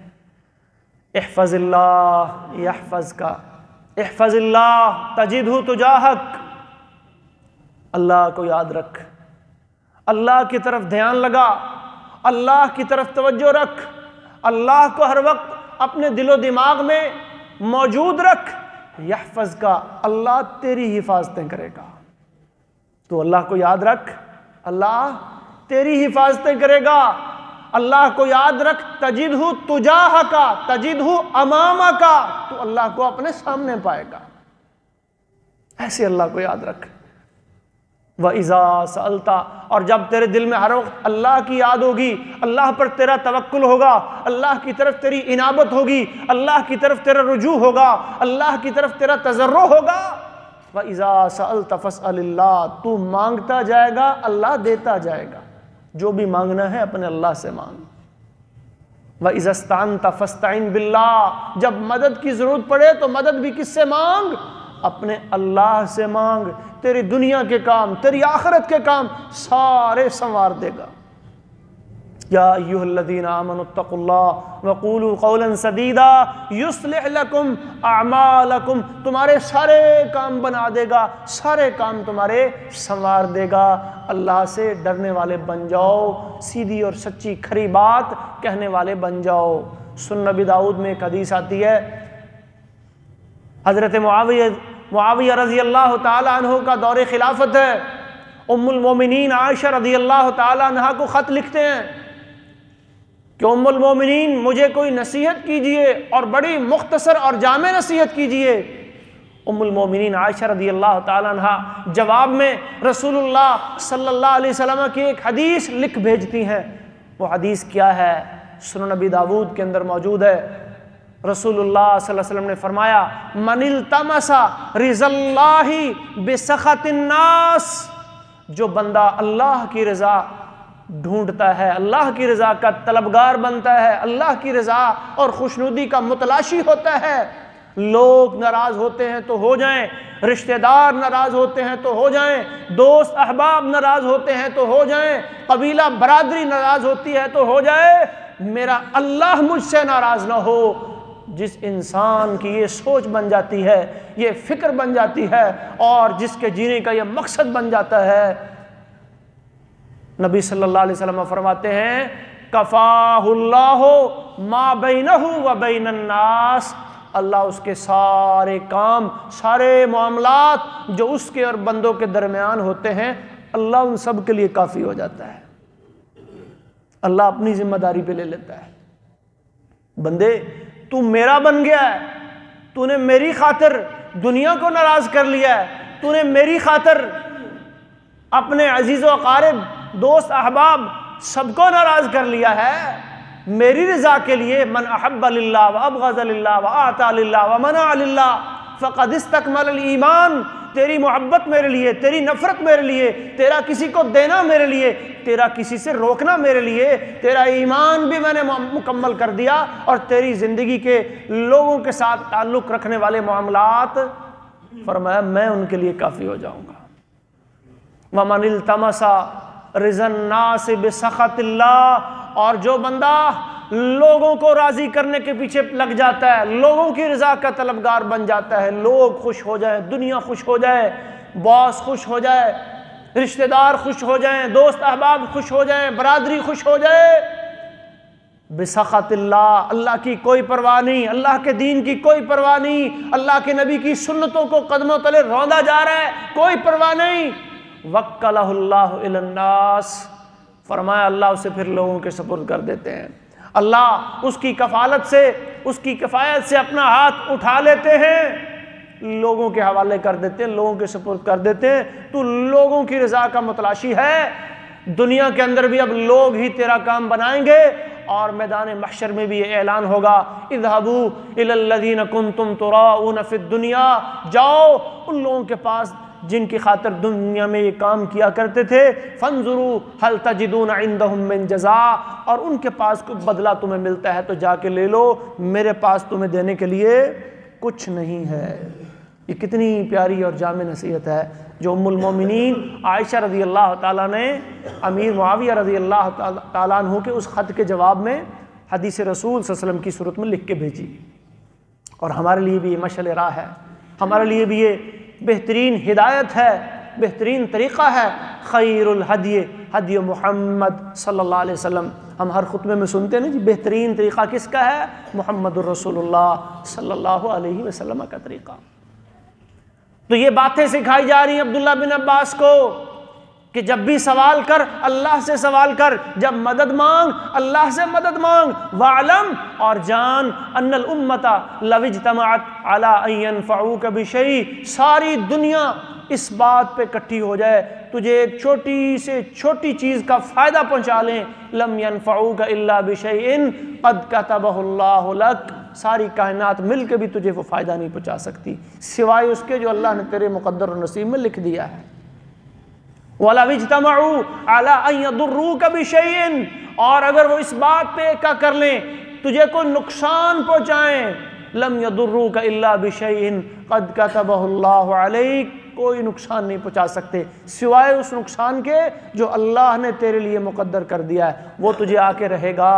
इहफ़ज़िल्लाह यहफ़ज़का, इहफ़ज़िल्लाह तजिदहु तुजाहक। अल्लाह को याद रख, अल्लाह की तरफ ध्यान लगा, अल्लाह की तरफ तवज्जो रख, अल्लाह को हर वक्त अपने दिलो दिमाग में मौजूद रख। यहफ़ज़का, अल्लाह तेरी हिफाजतें करेगा। तो अल्लाह को याद रख, अल्लाह तेरी हिफाजतें करेगा। अल्लाह को याद रख, तजिदहु तुजाहका, तजिदहु अमामका, तो अल्लाह को अपने सामने पाएगा। ऐसे अल्लाह को याद रख। व इज़ा सअलता, और जब तेरे दिल में हर वक्त अल्लाह की याद होगी, अल्लाह पर तेरा तवक्कुल होगा, अल्लाह की तरफ तेरी इनाबत होगी, अल्लाह की तरफ तेरा रुजू होगा, अल्लाह की तरफ तेरा तजर्रो होगा। व इज़ा सअलता फस्अलिल्लाह, तू मांगता जाएगा, अल्लाह देता जाएगा। जो भी मांगना है अपने अल्लाह से मांग। व इज़ा इस्तअनता फस्तईन बिल्लाह, जब मदद की जरूरत पड़े तो मदद भी किससे मांग? अपने अल्लाह से मांग। तेरी दुनिया के काम, तेरी आखिरत के काम सारे संवार देगा। या अय्युहल्लज़ीना आमनुत्तक़ुल्लाह वक़ूलू क़ौलन सदीदा युस्लिह लकुम अअमालकुम, तुम्हारे सारे काम बना देगा, सारे काम तुम्हारे संवार देगा। अल्लाह से डरने वाले बन जाओ, सीधी और सच्ची खरी बात कहने वाले बन जाओ। सुन्न नबी दाऊद में एक हदीस आती है, हज़रत मुआविया रज़ियल्लाहु ताला अन्हु का दौरे खिलाफत है। उम्मुल मोमिनीन आयशा रज़ियल्लाहु ताला अन्हा को ख़त लिखते हैं कि उम्मुल मोमिनीन, मुझे कोई नसीहत कीजिए और बड़ी मुख्तसर और जामे नसीहत कीजिए। उम्मुल मोमिनीन आयशा रज़ियल्लाहु ताला अन्हा जवाब में रसूलुल्लाह सल्लल्लाहु अलैहि वसल्लम की एक हदीस लिख भेजती हैं। वो हदीस क्या है? सुनन नबी दाऊद के अंदर मौजूद है। रसूलुल्लाह सल्लल्लाहु अलैहि वसल्लम ने फरमाया, मनिल तमसा रिज़ल्लाहि बिसखतिन नास, जो बंदा अल्लाह की रज़ा ढूंढता है, अल्लाह की रज़ा का तलबगार बनता है, अल्लाह की रज़ा और खुशनुदी का मुतलाशी होता है। लोग नाराज़ होते हैं तो हो जाएं, रिश्तेदार नाराज़ होते हैं तो हो जाएं, दोस्त अहबाब नाराज़ होते हैं तो हो जाएं, कबीला बरादरी नाराज़ होती है तो हो जाए, मेरा अल्लाह मुझसे नाराज़ ना हो। जिस इंसान की ये सोच बन जाती है, ये फिक्र बन जाती है और जिसके जीने का ये मकसद बन जाता है, नबी सल्लल्लाहु अलैहि वसल्लम फरमाते हैं, कफ़ाहुल्लाहु मा बैनहु व बैनन नास, अल्लाह उसके सारे काम, सारे मामलात जो उसके और बंदों के दरमियान होते हैं, अल्लाह उन सब के लिए काफ़ी हो जाता है। अल्लाह अपनी जिम्मेदारी पे ले लेता है। बंदे, तू मेरा बन गया है, तूने मेरी खातिर दुनिया को नाराज कर लिया है, तूने मेरी खातिर अपने अजीज़ व अकारिब, दोस्त अहबाब सबको नाराज कर लिया है। मेरी रजा के लिए मन अहब्ब लिल्लाह व अबग़ज़ लिल्लाह व आता लिल्लाह व मना लिल्लाह फ़क़द इस्तकमल अल ईमान। तेरी मोहब्बत मेरे लिए, तेरी नफरत मेरे लिए, तेरा किसी को देना मेरे लिए, तेरा किसी से रोकना मेरे लिए, तेरा ईमान भी मैंने मुकम्मल कर दिया और तेरी ज़िंदगी के लोगों के साथ ताल्लुक़ रखने वाले मामलात, फरमाया मैं उनके लिए काफ़ी हो जाऊँगा। वमन इल्तमसा रिज़न नास बिसख़तिल्लाह, और जो बंदा लोगों को राज़ी करने के पीछे लग जाता है, लोगों की रज़ा का तलबगार बन जाता है, लोग खुश हो जाए, दुनिया खुश हो जाए, बॉस खुश हो जाए, रिश्तेदार खुश हो जाएं, दोस्त अहबाब खुश हो जाएं, बरादरी खुश हो जाए, बिसख़तिल्लाह, अल्लाह की कोई परवाह नहीं, अल्लाह के दीन की कोई परवाह नहीं, अल्लाह के नबी की सुन्नतों को कदमों तले रौंदा जा रहा है, कोई परवाह नहीं। वक्कलहुल्लाहु इलन्नास, फरमाया अल्लाह उसे फिर लोगों के सुपुर्द कर देते हैं। अल्लाह उसकी कफालत से, उसकी किफ़ायत से अपना हाथ उठा लेते हैं, लोगों के हवाले कर देते हैं, लोगों के सुपुर्द कर देते हैं। तू लोगों की रज़ा का मुतलाशी है। दुनिया के अंदर भी अब लोग ही तेरा काम बनाएंगे और मैदान महशर में भी ये ऐलान होगा, इज़हबू इलल्लज़ीना कुंतुम तुराऊन फ़िद दुनिया, जाओ उन लोगों के पास जिनकी खातिर दुनिया में ये काम किया करते थे, फंजुरू हल तजिदून इंदहुम मिन जज़ा, और उनके पास कुछ बदला तुम्हें मिलता है तो जाके ले लो, मेरे पास तुम्हें देने के लिए कुछ नहीं है। ये कितनी प्यारी और जामे नसीहत है जो उम्मुल मोमिनीन आयशा रज़ी अल्लाह ताला ने अमीर मुआविया रज़ी अल्लाह ताला अन्हु के उस ख़त के जवाब में हदीस रसूल सल्लल्लाहु अलैहि वसल्लम की सूरत में लिख के भेजी। और हमारे लिए भी ये मशअल राह है, हमारे लिए भी ये बेहतरीन हिदायत है, बेहतरीन तरीक़ा है। खैरुल हदी हदी मुहम्मद सल्लल्लाहु अलैहि वसल्लम, हम हर खुतबे में सुनते हैं ना जी, बेहतरीन तरीक़ा किसका है? मुहम्मदुर रसूलुल्लाह सल्लल्लाहु अलैहि वसल्लम का तरीक़ा। तो ये बातें सिखाई जा रही हैं अब्दुल्लाह बिन अब्बास को कि जब भी सवाल कर अल्लाह से सवाल कर, जब मदद मांग अल्लाह से मदद मांग। वालम, और जान, अन्नल उम्मता लविज्तमाअत अला अन यनफऊका बिशै, सारी दुनिया इस बात पे इकट्ठी हो जाए तुझे एक छोटी से छोटी चीज़ का फ़ायदा पहुँचा लें, लम यनफऊका इल्ला बिशैइन क़द कतबहुल्लाहु लक, सारी कायनात मिल के भी तुझे वो फ़ायदा नहीं पहुँचा सकती सिवाय उसके जो अल्लाह ने तेरे मुक़द्दर और नसीब में लिख दिया है। वलव इज्तमऊ अला अन यदुर्रूका बिशैइन, और अगर वो इस बात पे का कर लें तुझे कोई नुकसान पहुँचाएँ, लम यदुर्रूका इल्ला बिशैइन क़द कतबहुल्लाहु अलैक, कोई नुकसान नहीं पहुँचा सकते सिवाय उस नुकसान के जो अल्लाह ने तेरे लिए मुक़द्दर कर दिया है। वो तुझे आके रहेगा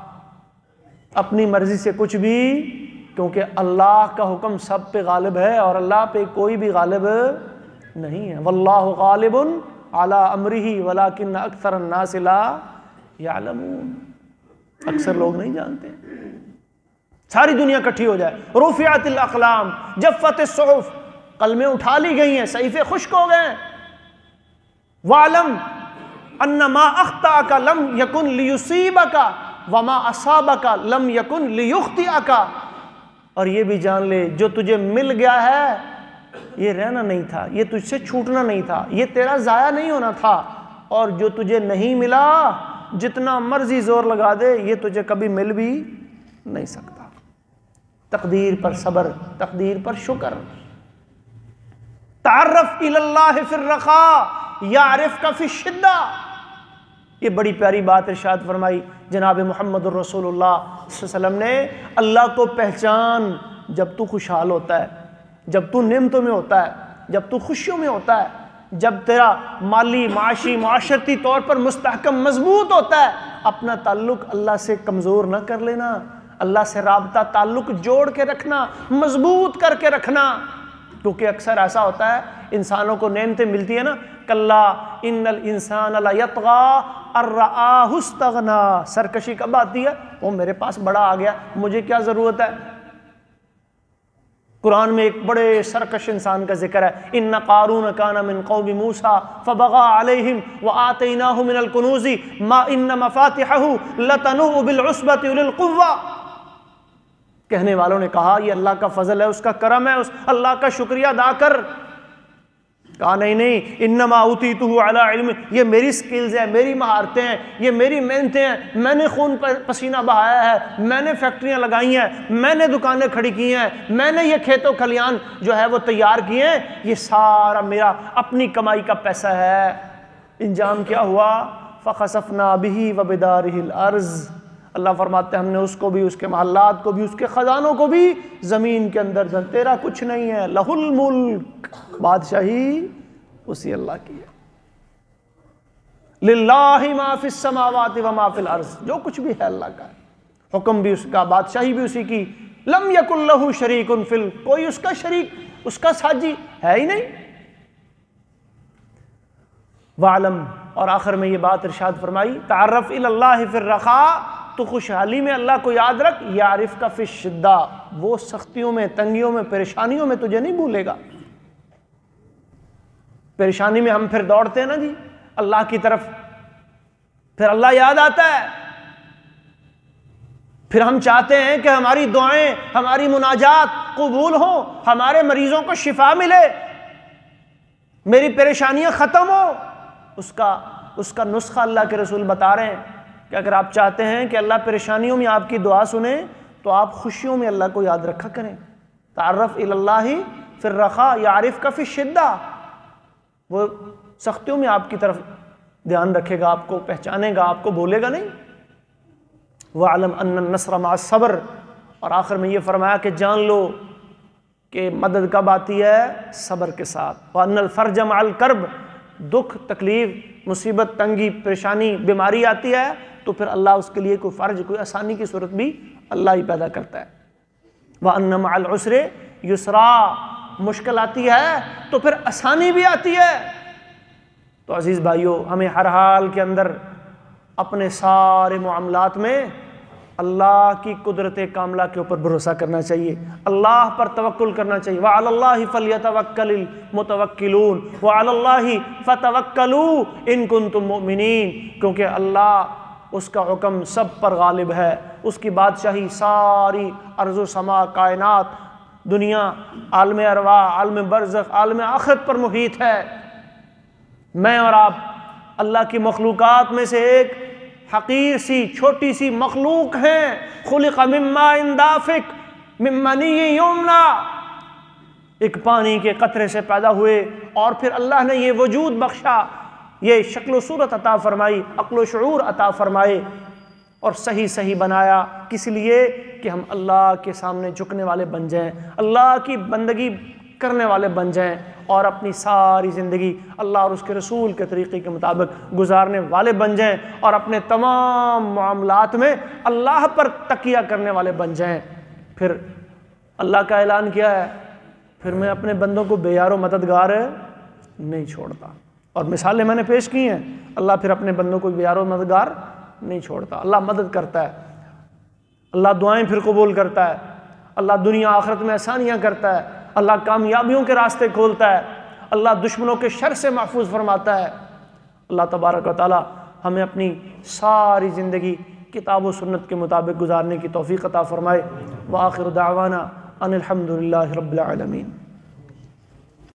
अपनी मर्ज़ी से कुछ भी, क्योंकि अल्लाह का हुक्म सब पे गालिब है और अल्लाह पे कोई भी गालिब नहीं है। वल्लाहु गालिबुन अला अमरिही वलाकिन अक्सर अन्नास ला यअलमून, अक्सर लोग नहीं जानते। सारी दुनिया इकट्ठी हो जाए, रुफ़िअतिल अक़लाम जफ़्फ़तिस सुहुफ़, कलमें उठा ली गई हैं, सहीफ़े खुश्क हो गए। वालम अन्नमा अख़्ताअका लम यकुन लियुसीबका वमा असाबका लम यकुन लियुख़्तिअका, और ये भी जान ले जो तुझे मिल गया है ये रहना नहीं था, ये तुझसे छूटना नहीं था, ये तेरा ज़ाया नहीं होना था, और जो तुझे नहीं मिला जितना मर्जी जोर लगा दे ये तुझे कभी मिल भी नहीं सकता। तकदीर पर सब्र, तकदीर पर शुक्र। तारफ़ इलल्लाह फिर रखा यारिफ़का फिश शिद्दा, ये बड़ी प्यारी बात इरशाद फरमाई जनाब मुहम्मदुर रसूलुल्लाह सल्लल्लाहु अलैहि वसल्लम ने। अल्लाह को पहचान जब तू खुशहाल होता है, जब तू नेमतों में होता है, जब तू खुशियों में होता है, जब तेरा माली माशी माशरती तौर पर मुस्तहकम मजबूत होता है। अपना ताल्लुक़ अल्लाह से कमज़ोर ना कर लेना, अल्लाह से राबता ताल्लुक़ जोड़ के रखना, मजबूत करके रखना। क्योंकि अक्सर ऐसा होता है इंसानों को नेमतें मिलती है ना, कल्ला इन्नल इंसान ला यतग़ा अर्रआहु इस्तग़ना, सरकशी कब आती है? वो मेरे पास बड़ा आ गया, मुझे क्या ज़रूरत है। कुरान में एक बड़े सरकश इंसान का जिक्र है, इन्ना क़ारून काना मिन क़ौमि मूसा फ़बग़ा अलैहिम व आतैनाहु मिनल कुनूज़ि मा इन्न मफ़ातिहहु लतनूउ बिल उस्बति उलिल क़ुव्वा। कहने वालों ने कहा ये अल्लाह का फजल है, उसका करम है, उस अल्लाह का शुक्रिया अदा कर। कहा नहीं नहीं, इन्नमा उतीतुहु अला इल्म, ये मेरी स्किल्स है, मेरी महारतें हैं, ये मेरी मेहनतें हैं, मैंने खून पर पसीना बहाया है, मैंने फैक्ट्रियां लगाई हैं, मैंने दुकानें खड़ी की हैं, मैंने ये खेतों खलियान जो है वो तैयार किए हैं, ये सारा मेरा अपनी कमाई का पैसा है। इंजाम क्या हुआ? फ़ख़सफ़ना बिही व बिदारिहिल अर्ज़, अल्लाह फरमाते हैं हमने उसको भी, उसके महल्लात को भी, उसके ख़जानों को भी ज़मीन के अंदर, तेरा कुछ नहीं है। लहुल मुल्क, बादशाही उसी अल्लाह की है। लिल्लाहि मा फिस समावाति व मा फिल अर्ज़, जो कुछ भी है अल्लाह का है, हुक्म भी उसका, बादशाही भी उसी की। लम यकुल लहु शरीकुन फिल, कोई उसका शरीक, उसका साजी है ही नहीं। वालम, और आखिर में ये बात इरशाद फरमाई, तारफ़ इलल्लाहि फिर रखा, तो खुशहाली में अल्लाह को याद रख, यारिफ का फिर शिद्दा, वो सख्तियों में, तंगियों में, परेशानियों में तुझे नहीं भूलेगा। परेशानी में हम फिर दौड़ते हैं ना जी अल्लाह की तरफ, फिर अल्लाह याद आता है, फिर हम चाहते हैं कि हमारी दुआएं, हमारी मुनाजात कबूल हो, हमारे मरीजों को शिफा मिले, मेरी परेशानियां खत्म हो। उसका नुस्खा अल्लाह के रसूल बता रहे हैं कि अगर आप चाहते हैं कि अल्लाह परेशानियों में आपकी दुआ सुने, तो आप खुशियों में अल्लाह को याद रखा करें। तारफ़ इलल्लाहि फिर रखा यारिफ का फिर शिद्दा, वो सख्तियों में आपकी तरफ ध्यान रखेगा, आपको पहचानेगा, आपको भूलेगा नहीं। वअलम अन्न नस्र मअस सब्र, और आखिर में ये फरमाया कि जान लो कि मदद कब आती है? सब्र के साथ। वअन्नल फर्ज मअल कर्ब, दुख, तकलीफ, मुसीबत, तंगी, परेशानी, बीमारी आती है तो फिर अल्लाह उसके लिए कोई फ़र्ज, कोई आसानी की सूरत भी अल्लाह ही पैदा करता है। वअन्न मअल उसरे युसरा, मुश्किल आती है तो फिर आसानी भी आती है। तो अजीज़ भाइयों, हमें हर हाल के अंदर अपने सारे मामलात में अल्लाह की कुदरत कामला के ऊपर भरोसा करना चाहिए, अल्लाह पर तवक्कुल करना चाहिए। व अलल्लाहि फलयतवक्कलिल मुतवक्किलून व अलल्लाहि फतवक्कलू इन कुंतुम मुमिनीन, क्योंकि अल्लाह, उसका हुक्म सब पर गालिब है, उसकी बादशाही सारी अर्ज़ समा, कायनात, दुनिया, आलम अरवा, आलम बरज़ख, आलम आखिरत पर मुहीत है। मैं और आप अल्लाह की मखलूक़ात में से एक हकीर सी, छोटी सी मखलूक हैं। खुलिक़ मिम्मा इन दाफ़िक मिम्मनी युमना, एक पानी के कतरे से पैदा हुए और फिर अल्लाह ने ये वजूद बख्शा, ये शक्ल सूरत अता फरमाई, अक्ल शऊर अता फरमाए और सही सही बनाया, किस लिए कि हम अल्लाह के सामने झुकने वाले बन जाएं, अल्लाह की बंदगी करने वाले बन जाएं और अपनी सारी ज़िंदगी अल्लाह और उसके रसूल के तरीक़े के मुताबिक गुजारने वाले बन जाएं और अपने तमाम मामलात में अल्लाह पर तकिया करने वाले बन जाएं। फिर अल्लाह का ऐलान किया है, फिर मैं अपने बंदों को बेयारो मददगार नहीं छोड़ता। और मिसालें मैंने पेश की हैं, अल्लाह फिर अपने बंदों को बेयारो मददगार नहीं छोड़ता। अल्लाह मदद करता है, अल्लाह दुआएं फिर कबूल करता है, अल्लाह दुनिया आखिरत में आसानियाँ करता है, अल्लाह कामयाबियों के रास्ते खोलता है, अल्लाह दुश्मनों के शर से महफूज फरमाता है। अल्लाह तबारक व तआला हमें अपनी सारी ज़िंदगी किताब व सुन्नत के मुताबिक गुजारने की तौफीक अता फरमाए। व आखिर दावाना अनिल हम्दुलिल्लाहि रब्बिल आलमीन।